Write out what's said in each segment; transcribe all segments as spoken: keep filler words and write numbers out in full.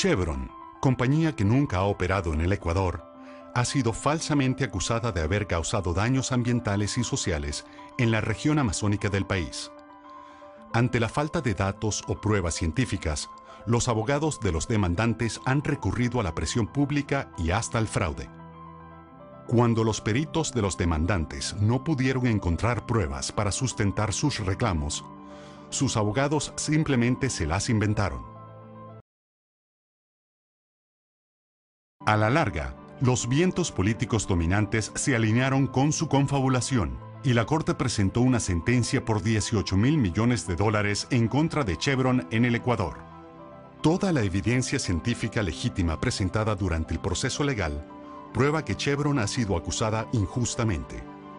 Chevron, compañía que nunca ha operado en el Ecuador, ha sido falsamente acusada de haber causado daños ambientales y sociales en la región amazónica del país. Ante la falta de datos o pruebas científicas, los abogados de los demandantes han recurrido a la presión pública y hasta al fraude. Cuando los peritos de los demandantes no pudieron encontrar pruebas para sustentar sus reclamos, sus abogados simplemente se las inventaron. A la larga, los vientos políticos dominantes se alinearon con su confabulación y la Corte presentó una sentencia por dieciocho mil millones de dólares en contra de Chevron en el Ecuador. Toda la evidencia científica legítima presentada durante el proceso legal prueba que Chevron ha sido acusada injustamente.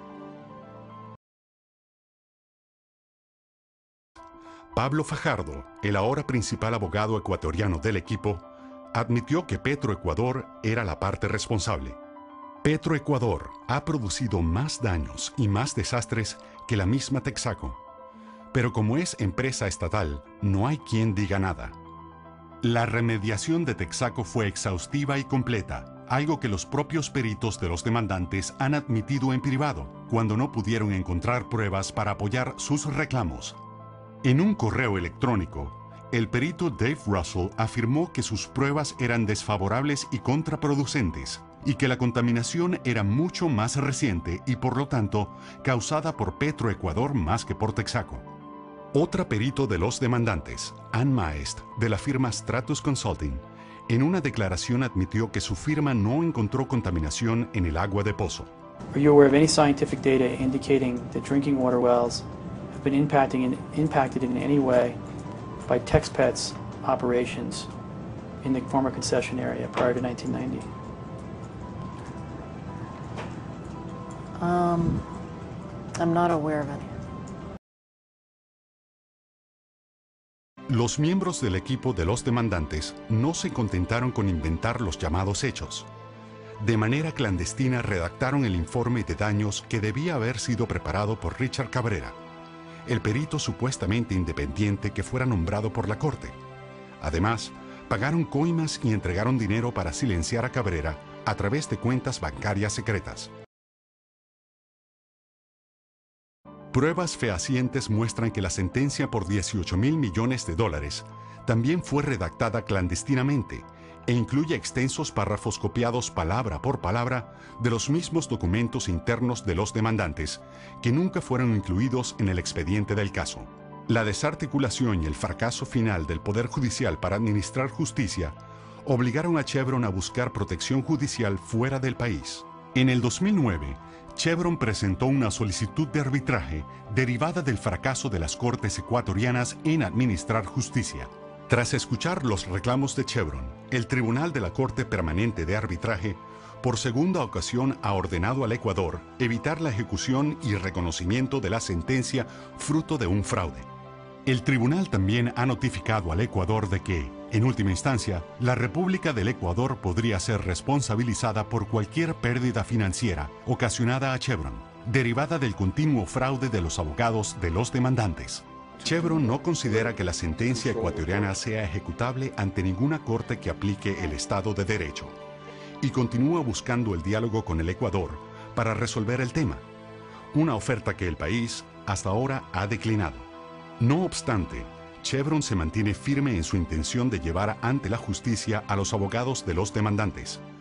Pablo Fajardo, el ahora principal abogado ecuatoriano del equipo, admitió que Petroecuador era la parte responsable. Petroecuador ha producido más daños y más desastres que la misma Texaco. Pero como es empresa estatal, no hay quien diga nada. La remediación de Texaco fue exhaustiva y completa, algo que los propios peritos de los demandantes han admitido en privado, cuando no pudieron encontrar pruebas para apoyar sus reclamos. En un correo electrónico, el perito Dave Russell afirmó que sus pruebas eran desfavorables y contraproducentes, y que la contaminación era mucho más reciente y por lo tanto causada por Petroecuador más que por Texaco. Otra perito de los demandantes, Ann Maest, de la firma Stratus Consulting, en una declaración admitió que su firma no encontró contaminación en el agua de pozo. Are you aware of any scientific data indicating that drinking water wells have been impacting in, impacted in any way by TexPet's operations in the former concession area prior to nineteen ninety? Um, I'm not aware of any. Los miembros del equipo de los demandantes no se contentaron con inventar los llamados hechos. De manera clandestina redactaron el informe de daños que debía haber sido preparado por Richard Cabrera, el perito supuestamente independiente que fuera nombrado por la Corte. Además, pagaron coimas y entregaron dinero para silenciar a Cabrera a través de cuentas bancarias secretas. Pruebas fehacientes muestran que la sentencia por dieciocho mil millones de dólares también fue redactada clandestinamente e incluye extensos párrafos copiados palabra por palabra de los mismos documentos internos de los demandantes que nunca fueron incluidos en el expediente del caso. La desarticulación y el fracaso final del Poder Judicial para administrar justicia obligaron a Chevron a buscar protección judicial fuera del país. En el dos mil nueve, Chevron presentó una solicitud de arbitraje derivada del fracaso de las Cortes ecuatorianas en administrar justicia. Tras escuchar los reclamos de Chevron, el Tribunal de la Corte Permanente de Arbitraje por segunda ocasión ha ordenado al Ecuador evitar la ejecución y reconocimiento de la sentencia fruto de un fraude. El tribunal también ha notificado al Ecuador de que, en última instancia, la República del Ecuador podría ser responsabilizada por cualquier pérdida financiera ocasionada a Chevron, derivada del continuo fraude de los abogados de los demandantes. Chevron no considera que la sentencia ecuatoriana sea ejecutable ante ninguna corte que aplique el Estado de Derecho y continúa buscando el diálogo con el Ecuador para resolver el tema, una oferta que el país hasta ahora ha declinado. No obstante, Chevron se mantiene firme en su intención de llevar ante la justicia a los abogados de los demandantes.